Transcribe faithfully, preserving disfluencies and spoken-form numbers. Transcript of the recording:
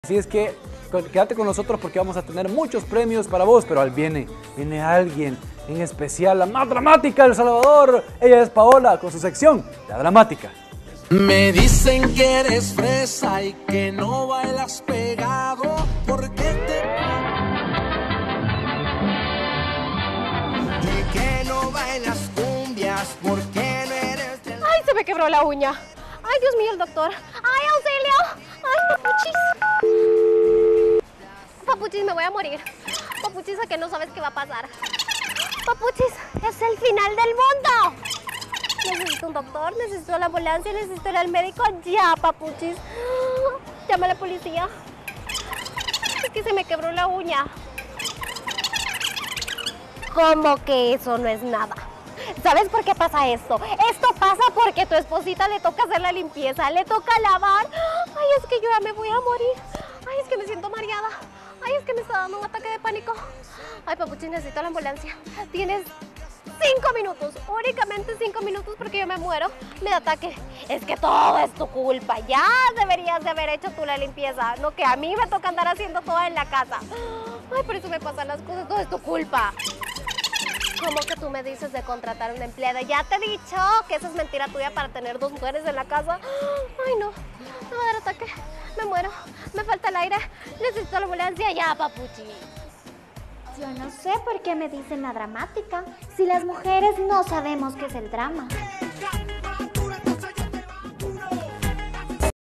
Así es que quédate con nosotros porque vamos a tener muchos premios para vos, pero al viene, viene alguien en especial, la más dramática del Salvador. Ella es Paola con su sección, La Dramática. Me dicen que eres fresa y que no bailas pegado, porque te... Y que no bailas cumbias, porque no eres del... ¡Ay, se me quebró la uña! ¡Ay, Dios mío, el doctor! ¡Ay, auxilio! ¡Ay, papuchis! Papuchis, me voy a morir. Papuchis, a que no sabes qué va a pasar. Papuchis, es el final del mundo. Necesito un doctor, necesito la ambulancia, necesito ir al médico ya, papuchis. Llama a la policía. Es que se me quebró la uña. ¿Cómo que eso no es nada? ¿Sabes por qué pasa esto? Esto pasa porque a tu esposita le toca hacer la limpieza, le toca lavar. Ay, es que yo ya me voy a morir. Ay, es que me siento mareada. Ay, es que me está dando un ataque de pánico. Ay, papuchis, necesito la ambulancia. Tienes cinco minutos, únicamente cinco minutos porque yo me muero de ataque. Es que todo es tu culpa. Ya deberías de haber hecho tú la limpieza. No que a mí me toca andar haciendo todo en la casa. Ay, por eso me pasan las cosas. Todo es tu culpa. ¿Cómo que tú me dices de contratar una empleada? Ya te he dicho que eso es mentira tuya para tener dos mujeres en la casa. Ay, no. Me va a dar ataque. Me muero. Me falta el aire. Necesito la ambulancia ya, papuchi. Yo no sé por qué me dicen la dramática, si las mujeres no sabemos qué es el drama.